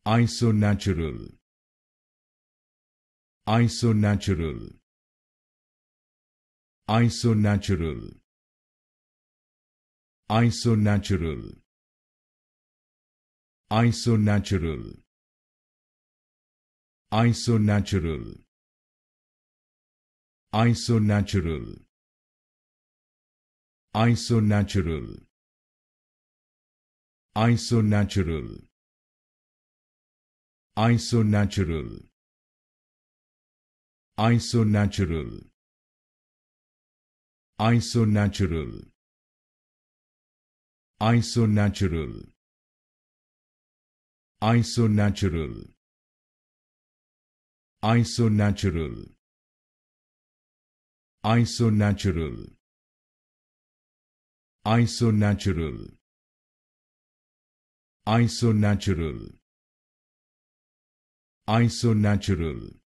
Isonatural. Isonatural. Isonatural. Isonatural. Isonatural. Isonatural. Isonatural. Isonatural. Isonatural. Isonatural. Isonatural. Isonatural. Isonatural. Isonatural. Isonatural. Isonatural. Isonatural. Isonatural. Isonatural.